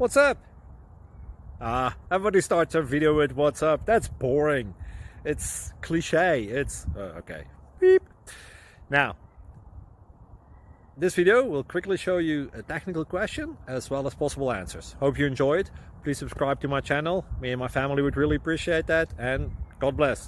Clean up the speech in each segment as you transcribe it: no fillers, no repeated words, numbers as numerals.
What's up? Everybody starts their video with what's up. That's boring. It's cliche. It's okay. Beep. Now, this video will quickly show you a technical question as well as possible answers. Hope you enjoy it. Please subscribe to my channel. Me and my family would really appreciate that, and God bless.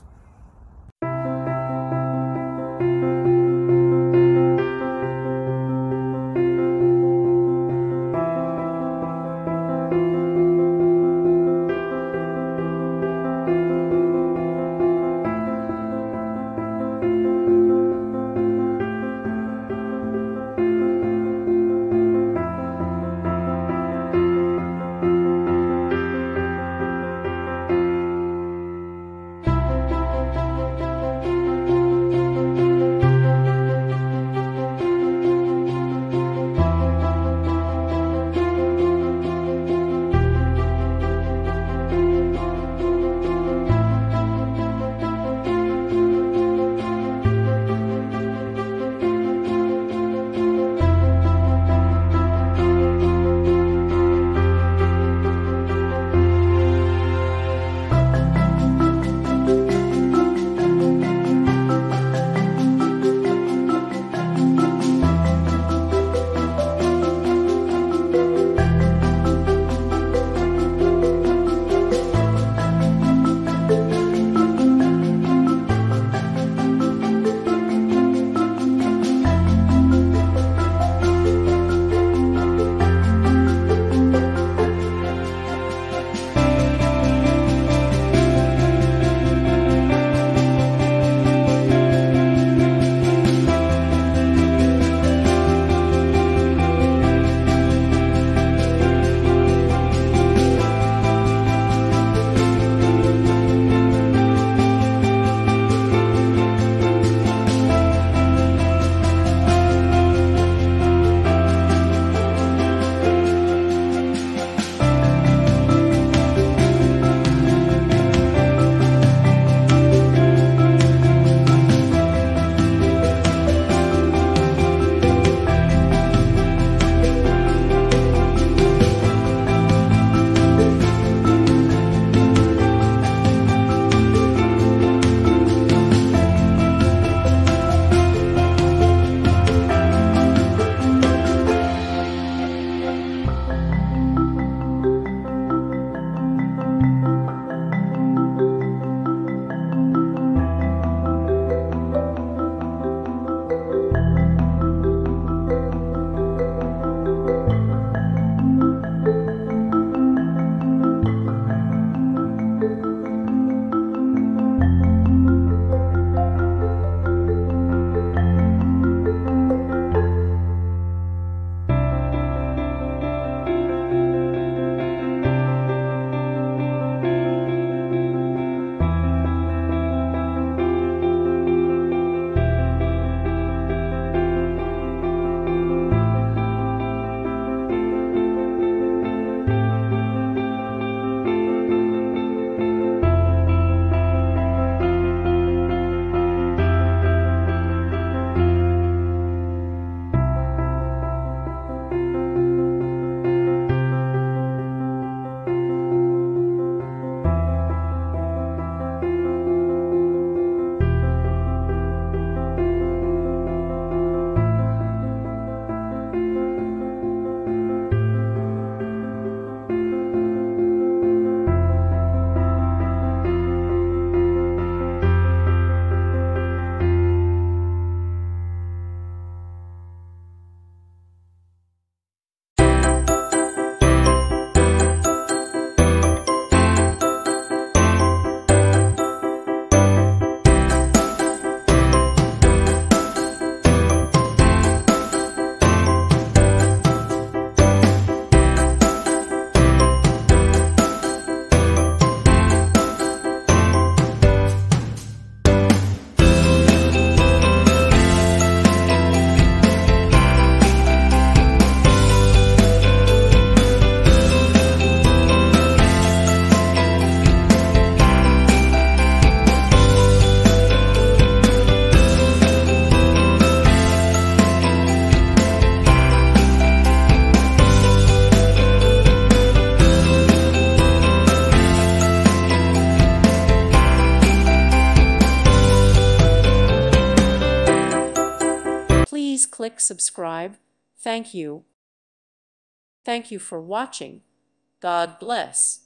click subscribe. Thank you. Thank you for watching. God bless.